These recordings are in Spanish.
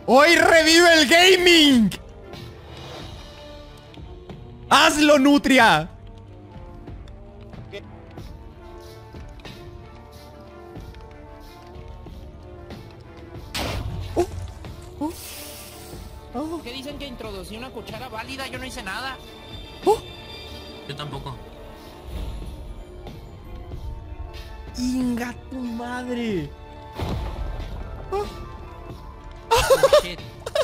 ¡Hoy revive el gaming! ¡Hazlo, Nutria! ¿Qué dicen que introducí una cuchara válida? Yo no hice nada. Yo tampoco. ¡Inga tu madre! Oh, shit.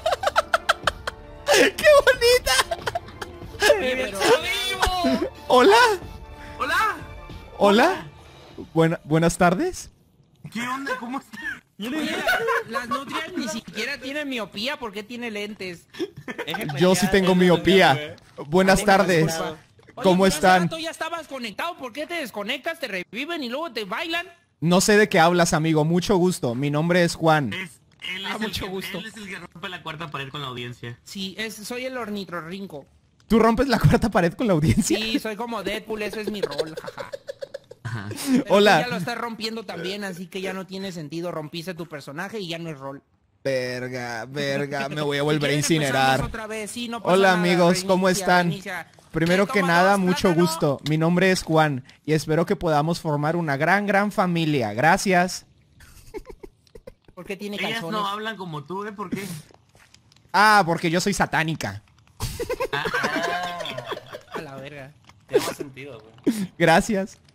¡Qué bonita! Pero vivo. ¿Hola? ¡Hola! ¿Hola? Buenas tardes. ¿Qué onda? ¿Cómo estás? Mira, las nutrias ni siquiera tienen miopía. ¿Por qué tiene lentes? Yo sí tengo miopía. Buenas tardes. Oye, ¿Cómo pero hace están? rato ya estabas conectado. ¿Por qué te desconectas? Te reviven y luego te bailan. No sé de qué hablas, amigo. Mucho gusto. Mi nombre es Juan. Él Ah, es mucho gusto. Él es el que rompe la cuarta pared con la audiencia. Sí, soy el ornitorrinco. ¿Tú rompes la cuarta pared con la audiencia? Sí, soy como Deadpool, ese es mi rol, jaja. Ajá. Pero Hola. tú ya lo estás rompiendo también, así que ya no tiene sentido. Rompiste tu personaje y ya no es rol. Verga, me voy a volver a Si quieren, empezamos incinerar. otra vez. Sí, no pasa Hola nada. amigos, ¿cómo Reinicia, están? reinicia. Primero ¿Qué? que Toma nada, dos, mucho plátano. gusto. Mi nombre es Juan y espero que podamos formar una gran familia. Gracias. ¿Por qué tiene Ellas calzones? no hablan como tú, ¿eh? ¿Por qué? Ah, porque yo soy satánica. A la verga. Tiene más sentido, güey. Gracias.